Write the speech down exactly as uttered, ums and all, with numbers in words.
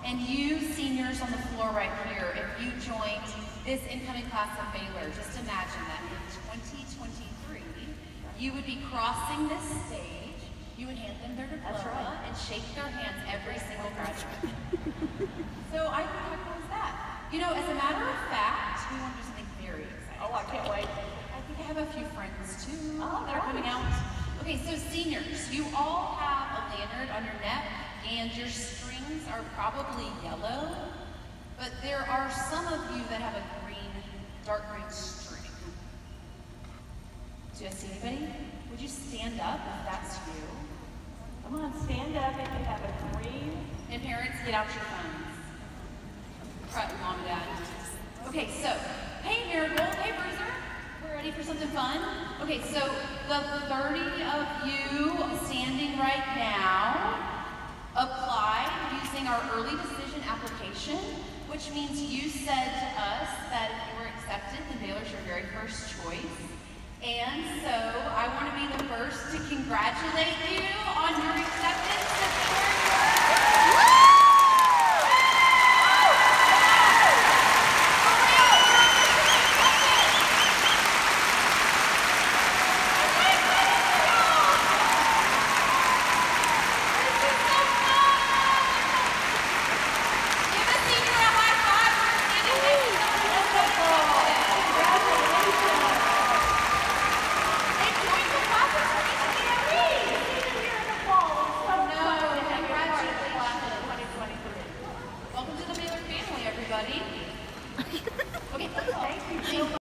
And you seniors on the floor right here, if you joined this incoming class of Baylor, just imagine that in twenty twenty-three, you would be crossing this stage, you would hand them their diploma right. and shake their hands every single graduate. So I think how cool is that? You know, as a matter of fact, we want to do something very exciting. Oh, I can't wait. I think I have a few friends too oh, that are coming out. Okay, so seniors, you all have a lanyard on your neck and your strings are probably yellow, but there are some of you that have a green, dark green string. Do you see anybody? Would you stand up if that's you? Come on, stand up if you have a green. And parents, get out your phones. Right, mom and dad. Okay, so, hey Marigold, hey Bruiser. We're ready for something fun? Okay, so the thirty of you standing right now applied using our early decision application, which means you said to us that if you were accepted, then Baylor's your very first choice. And so I want to be the first to congratulate you